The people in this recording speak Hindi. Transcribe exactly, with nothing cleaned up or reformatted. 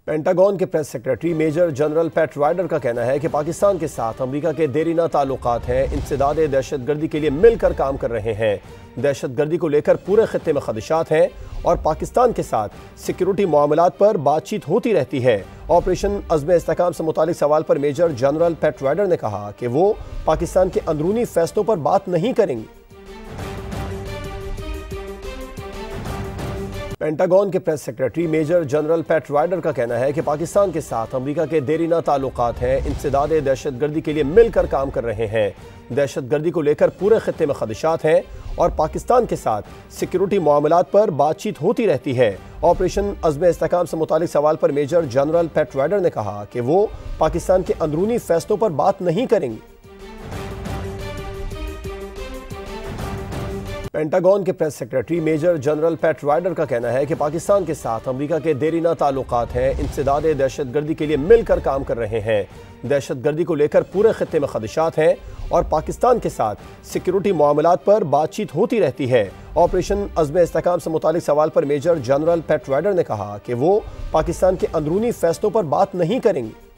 पेंटागन के press secretary major general Pat Ryder का कहना है कि पाकिस्तान के साथ अमेरिका के देरीना ताल्लुकात हैं, इंसदाद दहशतगर्दी के लिए मिलकर काम कर रहे हैं। दहशतगर्दी को लेकर पूरे खित्ते में खदशात हैं और पाकिस्तान के साथ सिक्योरिटी मामलात पर बातचीत होती रहती है। ऑपरेशन अज़्म इस्तेहकाम से मुतालिक सवाल पर मेजर जनरल पैट राइडर ने कहा कि वो पाकिस्तान के अंदरूनी फैसलों पर बात नहीं करेंगे। पेंटागन के press secretary major general Pat Ryder का कहना है कि पाकिस्तान के साथ अमेरिका के देरीना ताल्लुकात हैं, इंसदाद दहशतगर्दी के लिए मिलकर काम कर रहे हैं। दहशतगर्दी को लेकर पूरे खित्ते में खदशात हैं और पाकिस्तान के साथ सिक्योरिटी मामलात पर बातचीत होती रहती है। ऑपरेशन अज़्म इस्तेहकाम से मुतालिक सवाल पर मेजर जनरल पैट राइडर ने कहा कि वो पाकिस्तान के अंदरूनी फैसलों पर बात नहीं करेंगे। पेंटागन के press secretary major general Pat Ryder का कहना है कि पाकिस्तान के साथ अमेरिका के देरीना ताल्लुकात हैं, इंसदाद दहशतगर्दी के लिए मिलकर काम कर रहे हैं। दहशतगर्दी को लेकर पूरे खित्ते में खदशात हैं और पाकिस्तान के साथ सिक्योरिटी मामलात पर बातचीत होती रहती है। ऑपरेशन अज़्म इस्तेहकाम से मुतालिक सवाल पर मेजर जनरल पैट राइडर ने कहा कि वो पाकिस्तान के अंदरूनी फैसलों पर बात नहीं करेंगे।